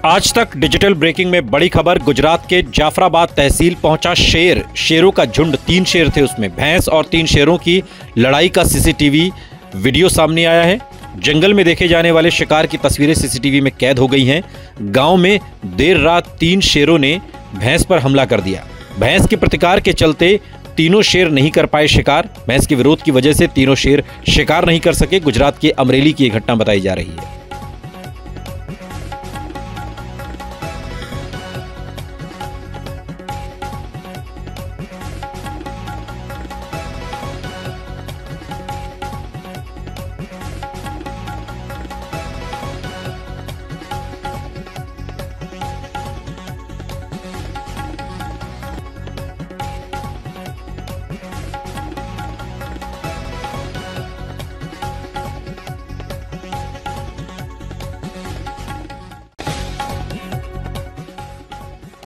आज तक digital breaking में बड़ी खबर। गुजरात के जाफराबाद तहसील पहुंचा शेर। शेरों का झुंड, 3 शेर थे उसमें। भैंस और 3 शेरों की लड़ाई का सीसीटीवी वीडियो सामने आया है। जंगल में देखे जाने वाले शिकार की तस्वीरें सीसीटीवी में कैद हो गई हैं। गांव में देर रात 3 शेरों ने भैंस पर हमला कर दिया। भैंस के प्रतिकार के चलते तीनों शेर नहीं कर पाए शिकार। भैंस के विरोध की वजह से तीनों शेर शिकार नहीं कर सके। गुजरात के अमरेली की यह घटना बताई जा रही है।